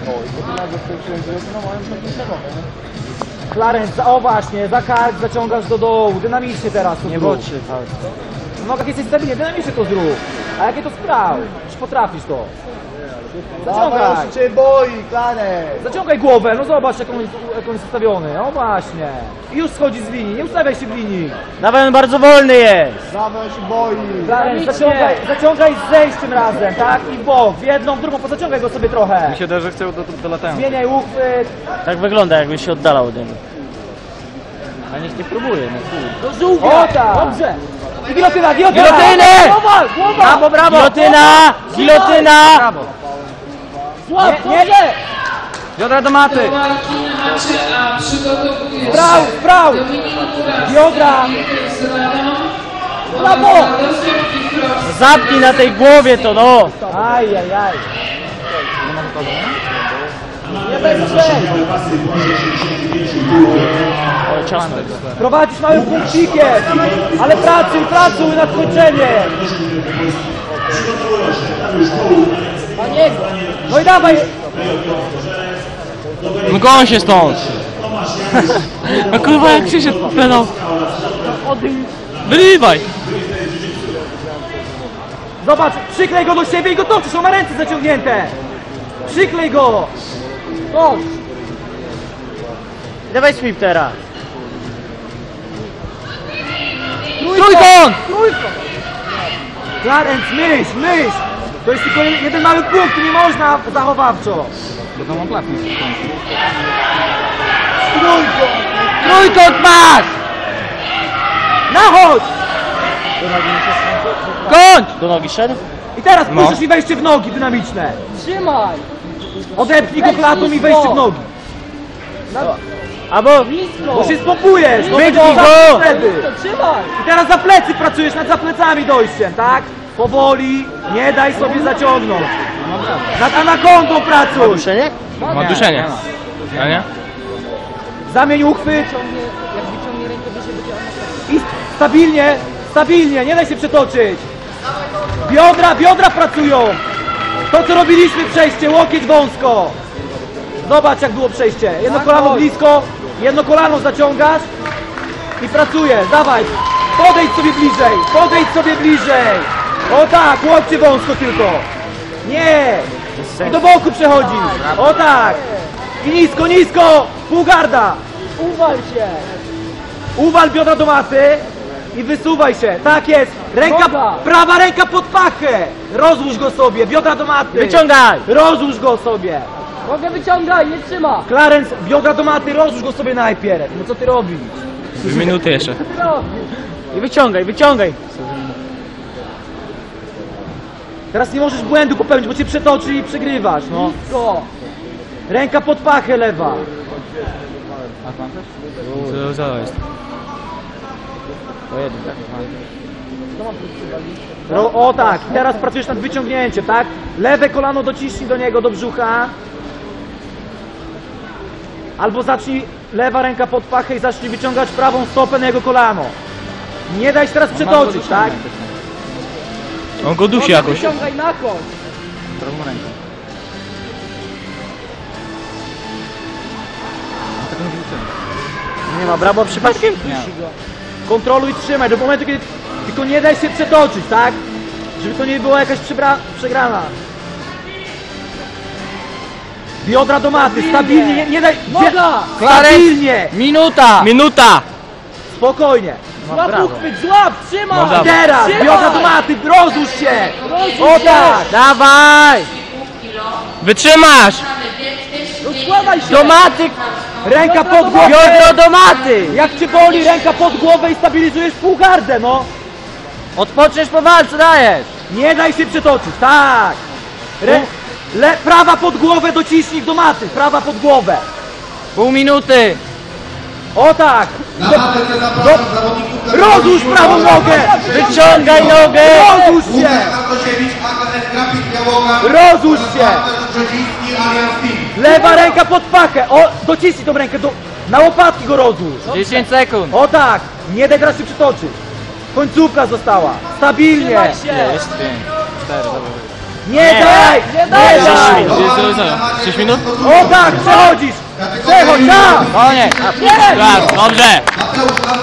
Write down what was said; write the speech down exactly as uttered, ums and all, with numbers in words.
Clarence, o właśnie, za kark zaciągasz do dołu, dynamicznie teraz to Nie zrób. boczy, tak. No jak jesteś stabilnie, dynamicznie to zrób. A jakie to spraw? Czy potrafisz to? Zaciągaj! On się boi, Clarence! Zaciągaj głowę, no zobacz jak on, jak on jest ustawiony. O właśnie. I już schodzi z linii, nie ustawiaj się w linii. Nawet on bardzo wolny jest. Dawaj, on się boi! Clarence, zaciągaj, zaciągaj z zejściem razem, tak? I w bok, w jedną, w drugą, pozaciągaj go sobie trochę. Mi się da, że chcę do, do, do latając. Zmieniaj uchwyt. Tak wygląda, jakby się oddalał ode mnie. A niech nie próbuje, no kurde. Do żółwia! O tak! Dobrze! I gilotyna, gilotyna! Gilotyny! Głowa, głowa! Brawo, brawo! Gilotyna! Gilotyna! Brawo. Złap, nie, nie! Biodra do maty! Praw, praw! Biodra! Brawo! Zapnij na tej głowie to, no! Aj, aj, aj. Nie będzie! O, ciasno. Prowadzisz małym punkcikiem! Ale pracuj, pracuj na skończenie! No i dawaj! No goń się stąd! No kurwa jak przyszedł pedał! Wyrywaj! Zobacz, przyklej go do siebie i go toczysz, on ma ręce zaciągnięte! Przyklej go! Chodź! Dawaj sweep teraz. Trójkąt! Trójkąt! Clarence, myśl, myśl! To jest tylko jeden mały punkt, nie można zachowawczo! Bo to mam klapnik. Trójkąt! Trójkąt masz! Nachodź! Kończ! Do nogi szedł? I teraz No. puszczasz i wejście w nogi dynamiczne! Trzymaj! Odepnij go klatą i wejście w nogi! Albo... Bo się spompujesz! No Wypnij będzie go! wtedy! To trzymaj! I teraz za plecy pracujesz, nad za plecami dojściem, tak? Powoli, nie daj sobie zaciągnąć. Nad anakondą pracuj! Duszenie? Ma duszenie. A nie? Zamień uchwyt Jak wyciągnie rękę wyżej, będzie ona... i stabilnie, stabilnie, nie daj się przetoczyć. Biodra, biodra pracują. To co robiliśmy przejście, łokieć wąsko. Zobacz jak było przejście. Jedno kolano blisko, jedno kolano zaciągasz i pracujesz. Dawaj, podejdź sobie bliżej, podejdź sobie bliżej. O tak, łokcie wąsko tylko. Nie. I do boku przechodzisz. O tak. I nisko, nisko, pół garda. Uwal się! Uwal biodra do maty i wysuwaj się. Tak jest. Ręka, Noga. prawa ręka pod pachę. Rozłóż go sobie, biodra do maty. Wyciągaj! Rozłóż go sobie. Nogę wyciągaj, nie trzyma! Clarence, biodra do maty, rozłóż go sobie najpierw. No co ty robisz? Dwie minuty jeszcze. No. I wyciągaj, wyciągaj! Teraz nie możesz błędu popełnić, bo cię przetoczy i przegrywasz, no. Go! Ręka pod pachę lewa. Co, co jest? Ro, o tak, i teraz pracujesz nad wyciągnięciem, tak? Lewe kolano dociśnij do niego, do brzucha. Albo zacznij, lewa ręka pod pachę i zacznij wyciągać prawą stopę na jego kolano. Nie daj się teraz przetoczyć, tak? On go dusi Nogę jakoś. wyciągaj na koń! Prawą ręką. Nie ma, brawo przypadkiem? Kontroluj, trzymaj, do momentu kiedy... Tylko nie daj się przetoczyć, tak? Żeby to nie była jakaś przebra... przegrana. Biodra do maty, stabilnie, nie, nie daj... Noga! Stabilnie! Minuta! Minuta! Spokojnie. Złap uchwyt, złap, trzymaj! No dobra. Teraz, Trzymaj! biodra do maty, rozłóż się! Rozłóż O się! tak! Dawaj! Wytrzymasz! Rozkładaj się! Do maty! Ręka pod głowę! Biodro do maty! Jak cię boli, ręka pod głowę i stabilizujesz półgardę, no! Odpoczniesz po walce, dajesz! Nie daj się przetoczyć, tak! Rę... Le... Prawa pod głowę dociśnij do maty, prawa pod głowę! Pół minuty! O tak! Na matę zapraszam zawodników. Rozłóż prawą nogę! Wyciągaj nogę! Rozłóż się! Łukasz Bartosiewicz, A K S Grafik Białoga. Rozłóż się! Brzeziński, Allianz Team. Lewa ręka pod pachę! O! Dociśnij tą rękę, do... na łopatki go rozłóż! dziesięć sekund! O tak! Nie daj teraz się przytoczyć! Końcówka została! Stabilnie! Trzymaj się! Jest pięć, cztery, dobra. Nie daj! Nie Nie daj! daj! Jest, jest, jest. sześć minut? O tak, przechodzisz! Przechodź, tak! Koniec! Jest! Tak, dobrze! Mateusz Adam